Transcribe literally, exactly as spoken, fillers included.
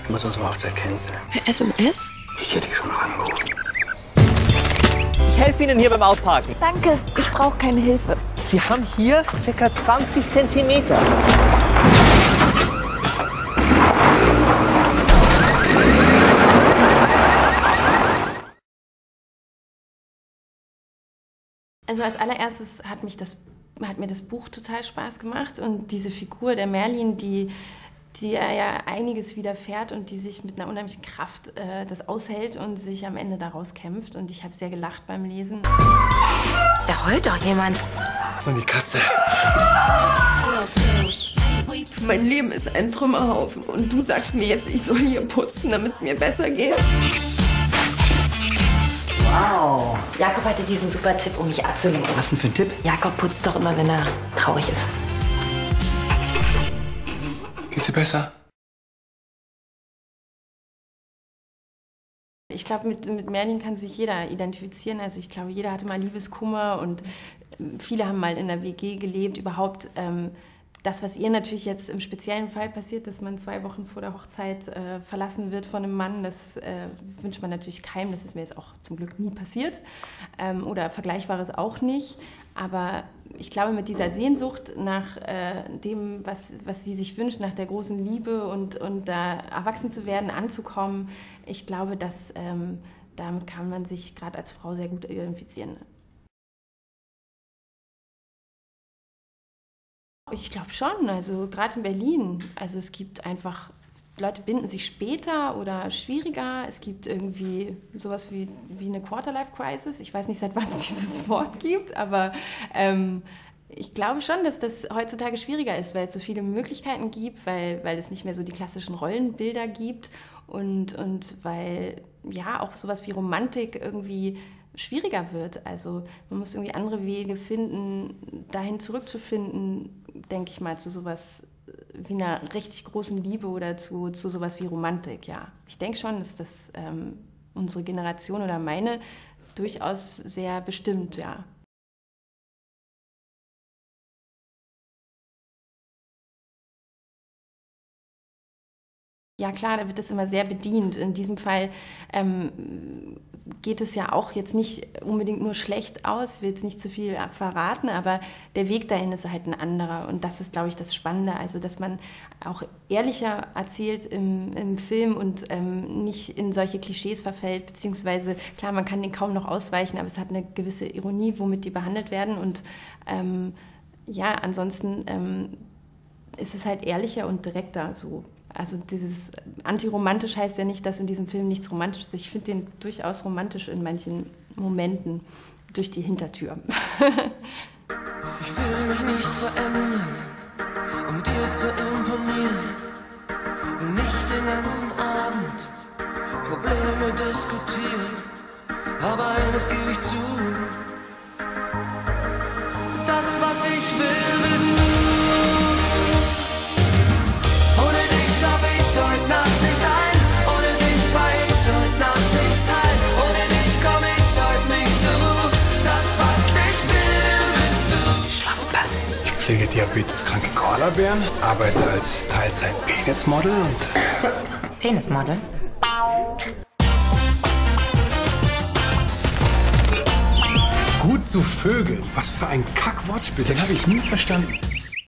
Du musst unsere Hochzeit canceln. Per S M S? Ich hätte dich schon noch angerufen. Ich helfe Ihnen hier beim Ausparken. Danke, ich brauche keine Hilfe. Sie haben hier ca. zwanzig Zentimeter. Also als allererstes hat, mich das, hat mir das Buch total Spaß gemacht und diese Figur der Merlin, die, die ja einiges widerfährt und die sich mit einer unheimlichen Kraft äh, das aushält und sich am Ende daraus kämpft. Und ich habe sehr gelacht beim Lesen. Da heult doch jemand. So die Katze. Mein Leben ist ein Trümmerhaufen und du sagst mir jetzt, ich soll hier putzen, damit es mir besser geht. Wow. Jakob hatte diesen super Tipp, um mich abzulenken. Was denn für ein Tipp? Jakob putzt doch immer, wenn er traurig ist. Geht's dir besser? Ich glaube, mit, mit Merlin kann sich jeder identifizieren. Also ich glaube, jeder hatte mal Liebeskummer und viele haben mal in der W G gelebt. Überhaupt ähm, das, was ihr natürlich jetzt im speziellen Fall passiert, dass man zwei Wochen vor der Hochzeit äh, verlassen wird von einem Mann, das äh, wünscht man natürlich keinem. Das ist mir jetzt auch zum Glück nie passiert. Ähm, oder Vergleichbares auch nicht. Aber ich glaube, mit dieser Sehnsucht nach äh, dem, was, was sie sich wünscht, nach der großen Liebe und, und da erwachsen zu werden, anzukommen, ich glaube, dass ähm, damit kann man sich gerade als Frau sehr gut identifizieren. Ich glaube schon, also gerade in Berlin. Also es gibt einfach, Leute binden sich später oder schwieriger. Es gibt irgendwie sowas wie, wie eine Quarter-Life-Crisis. Ich weiß nicht, seit wann es dieses Wort gibt, aber ähm, ich glaube schon, dass das heutzutage schwieriger ist, weil es so viele Möglichkeiten gibt, weil, weil es nicht mehr so die klassischen Rollenbilder gibt und, und weil ja auch sowas wie Romantik irgendwie schwieriger wird. Also man muss irgendwie andere Wege finden, dahin zurückzufinden, denke ich mal, zu sowas wie einer richtig großen Liebe oder zu, zu sowas wie Romantik, ja. Ich denke schon, dass das ähm, unsere Generation oder meine durchaus sehr bestimmt, ja. Ja klar, da wird das immer sehr bedient. In diesem Fall ähm, geht es ja auch jetzt nicht unbedingt nur schlecht aus, ich will jetzt nicht zu viel verraten, aber der Weg dahin ist halt ein anderer und das ist, glaube ich, das Spannende, also dass man auch ehrlicher erzählt im, im Film und ähm, nicht in solche Klischees verfällt, beziehungsweise, klar, man kann den kaum noch ausweichen, aber es hat eine gewisse Ironie, womit die behandelt werden und ähm, ja, ansonsten ähm, ist es halt ehrlicher und direkter so. Also dieses antiromantisch heißt ja nicht, dass in diesem Film nichts romantisch ist. Ich finde den durchaus romantisch in manchen Momenten durch die Hintertür. Ich will mich nicht verändern, um dir zu imponieren. Nicht den ganzen Abend Probleme diskutieren. Aber eines gebe ich zu. Das, was ich will, bist du. Heute Nacht nicht ein, ohne dich fahr ich heute Nacht nicht heim, ohne dich komm ich heute nicht zur Ruhe. Das, was ich will, bist du. Schlampe. Ich pflege diabeteskranke Koalabären, arbeite als Teilzeit-Penismodel und... Penismodel? Gut zu Vögeln. Was für ein Kack-Wortspiel, den habe ich nie verstanden.